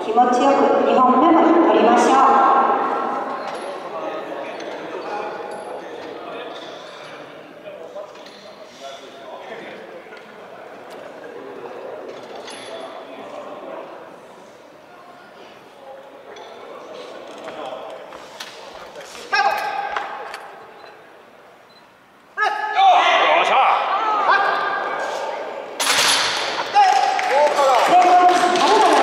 気持ちよく2本目も取りましょう。